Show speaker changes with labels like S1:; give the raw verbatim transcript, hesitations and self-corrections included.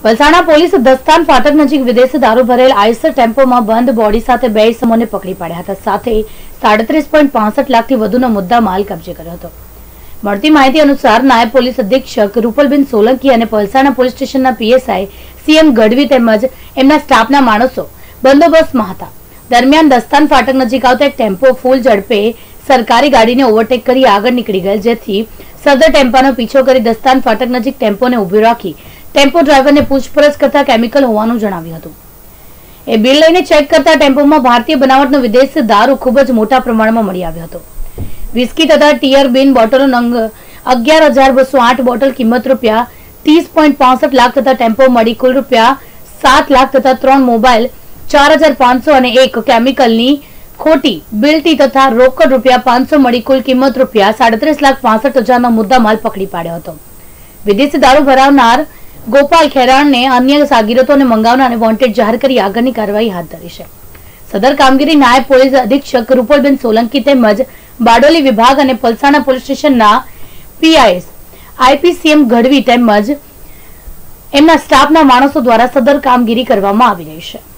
S1: વલસાડના પોલીસ દસ્તાન ફાટક નજીક વિદેશી દારૂ ભરેલ આઈસર ટેમ્પોમાં બંધ બોડી સાથે બે ઇસમોને પકડી પાડ્યા હતા. સાથે સાડત્રીસ પોઈન્ટ પાસઠ લાખથી વધુનો મુદ્દા માલ કબજે કર્યો હતો. મળતી માહિતી અનુસાર નાયબ પોલીસ અધિક્ષક રૂપલબેન સોલંકી અને વલસાડના પોલીસ સ્ટેશનના પીએસઆઈ સીએમ ગઢવી તેમજ એમના સ્ટાફના માણસો બંદોબસ્તમાં હતા. દરમિયાન દસ્તાન ફાટક નજીક આવતો એક ટેમ્પો ફૂલ ઝડપે સરકારી ગાડીને ઓવરટેક કરી આગળ નીકળી ગયેલ, જેથી સદર ટેમ્પાનો પીછો કરી દસ્તાન ફાટક નજીક ટેમ્પોને ઉભી રાખી ટેમ્પો ડ્રાઈવરને પૂછપરછ કરતા કેમિકલ હોવાનું જણાવ્યું હતું. એ બિલ લઈને ચેક કરતા ટેમ્પોમાં ભારતીય બનાવટનો વિદેશી દારૂ ખૂબ જ મોટા પ્રમાણમાં મળી આવ્યો હતો. વિસ્કી તથા ટીયર બીન બોટલો નંગ અગિયાર હજાર બસો આઠ બોટલ કિંમત રૂપિયા ત્રીસ પોઈન્ટ પાસઠ લાખ તથા ટેમ્પો મળી કુલ રૂપિયા સાત લાખ તથા ત્રણ મોબાઈલ ચાર હજાર પાંચસો અને એક કેમિકલની ખોટી બિલ્ટી તથા રોકડ રૂપિયા પાંચસો મળી કુલ કિંમત રૂપિયા સાડત્રીસ લાખ પાસઠ હજારનો મુદ્દા માલ પકડી પાડ્યો હતો. વિદેશી દારૂ ભરાવનાર ગોપાલ ખેરાણને અન્ય સાગીરતોને મંગાવનારને વોન્ટેડ જાહેર કરી આગળની કાર્યવાહી હાથ ધરી છે. સદર કામગીરી નાયબ પોલીસ અધિક્ષક રૂપલબેન સોલંકી તેમજ બારડોલી વિભાગ અને વલસાડના પોલીસ સ્ટેશનના પીઆઈએસ આઈપીસીએમ ગઢવી તેમજ એમના સ્ટાફના માણસો દ્વારા સદર કામગીરી કરવામાં આવી રહી છે.